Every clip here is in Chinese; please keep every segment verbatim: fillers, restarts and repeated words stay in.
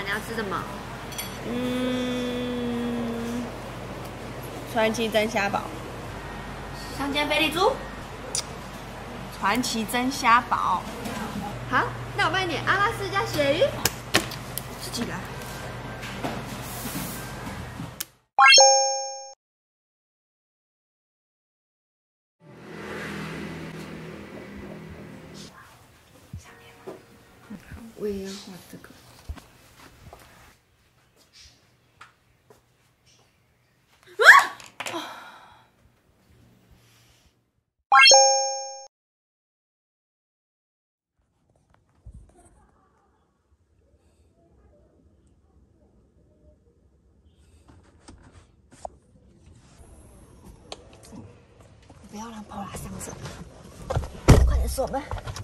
你要吃什么？ 嗯，传奇蒸虾堡。 香煎菲力猪。 传奇蒸虾堡。 好，那我帮你点阿拉斯加鳕鱼。 自己来。 我也要画这个。 不要让泡拉上身，快点锁门。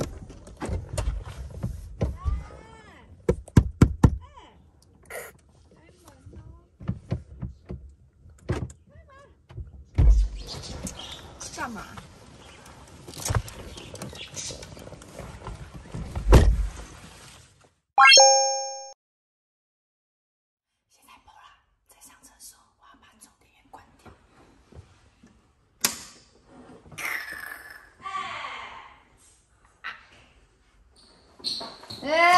干嘛？现在泡拉在上厕所，我要把总电源关掉。 哎。